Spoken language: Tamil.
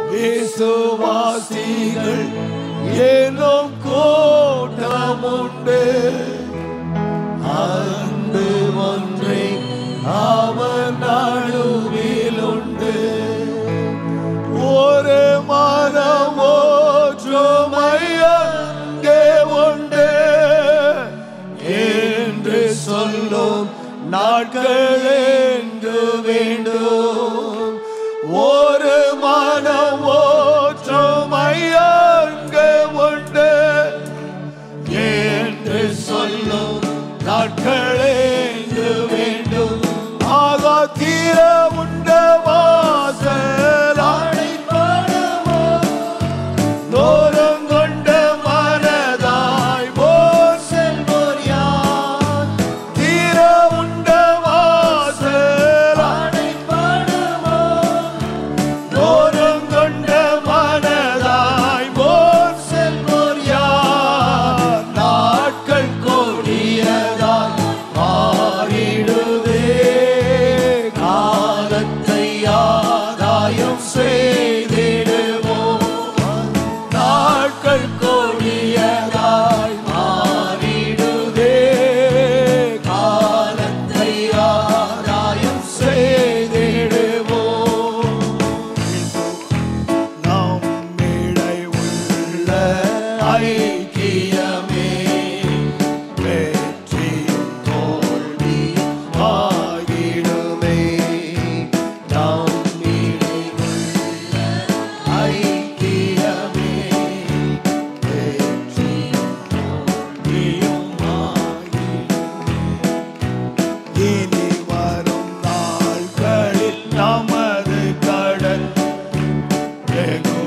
விசுவாசிகள் ஏனும் கூட்டம் உண்டு. அன்பு ஒன்றை அவர் நடுவில் உண்டு. ஒரு மனம் ஒற்றுமை அங்கே உண்டு என்று சொல்லும் நாட்கள் என்று வேண்டும். ஒரு மனம் ஒற்றுமை அங்கே உண்டு என்று சொல்லும் நாட்கள் என்று வேண்டும். ஆக தீர உண்ட வாசல் அடைபடுமோ, நோரங்கொண்ட மனதாய் போர் செல்வோர் யார்? தீர உண்ட வாசல் அடைபடுமோ, நோரங்கொண்ட மனதாய் போர் செல்வோர் யார்? நாட்கள் கொடியதாய் மாறிடுதே, காலத்தை ஆதாயம் செய்திடுவோம். நாட்கள் கொடியதாய் மாறிடுதே, காலத்தை ஆதாயம் செய்திடுவோம். நம்மிடை உள்ள ஐக்கியமே வெற்றியும் தோல்வியும் ஆகிடுமே. நம்மிடை உள்ள ஐக்கியமே வெற்றியும் தோல்வியும் ஆகிடுமே. இனி வரும் நாட்களில் நமது கடல் வெகு